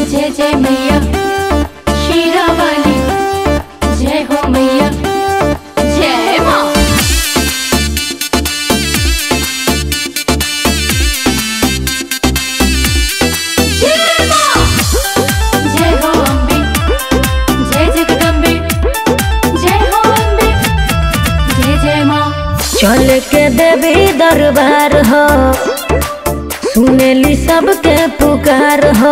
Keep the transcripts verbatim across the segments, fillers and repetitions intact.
जय जय मैया शीरा वाली, जय हो मैया जय माँ। जय माँ, जय हो अम्बे, जय जगदम्बे, जय हो अम्बे, जय जय माँ। चल के देवी दरबार हो, सुनेली सबके पुकार हो।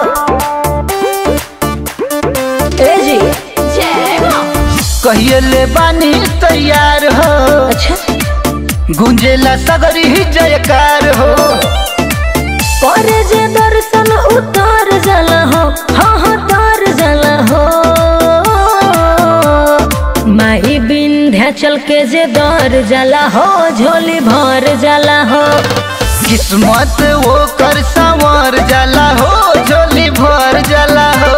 ए जी जय माँ। कहिए ले बानी तैयार हो, अच्छा गुंजेला सगरी ही जयकार हो। और जे दर्शन उतार जाला हो, हाँ हाँ तार जाला हो। माई विंध्याचल के जे दर जाला हो, झोली भर जाला हो। किस्मत वो कर संवर जाला हो, झोली भर जाला हो।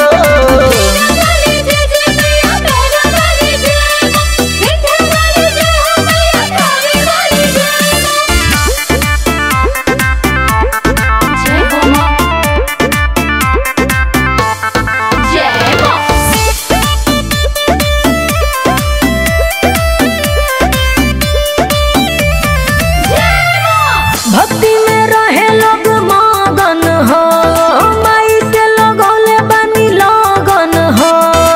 भक्ति में रहे लोग मगन हो, माई से लगौले बनी लगन हो।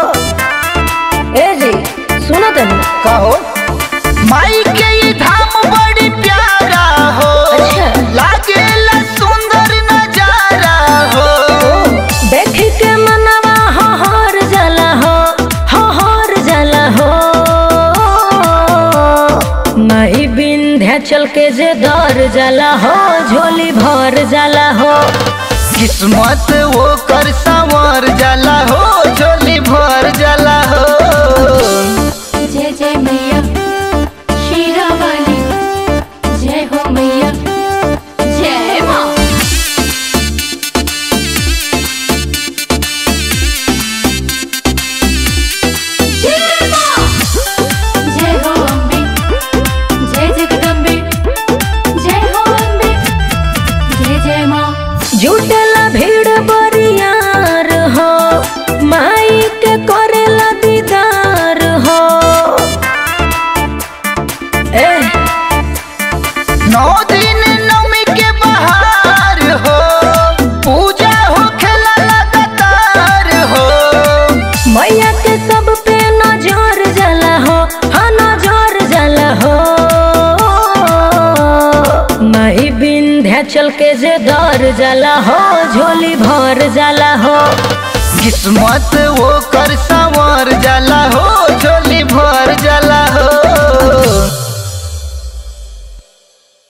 ए जी सुनो तनी कहो माई के ये धाम बड़ी प्यारा हो, अच्छा लागेला सुंदर नजारा हो। देख के मनवा हर जाला हो, हर जाला हो। माई विंध्याचल के जे दर जाला हो, झोली भर जाला हो। किस्मत वो कर संवर जाला हो, झोली भर जाला हो। जय जय मैया शीरा वाली, जय हो मैया जय माँ। जय माँ, जय हो अम्बे, जय जगदम्बे, जय हो अम्बे, जय जय माँ। जुटला भीड़ बरियार हो, माई के करेला दीदार हो। ए नौ दिन नवमी के बहार हो, पूजा हो खेला लगातार हो। मैया के सब पे नजर जाला हो, हाँ नजर जाला हो। माई विंध्याचल के जे दर जाला हो, झोली भर जाला हो। किस्मत वो कर संवर जाला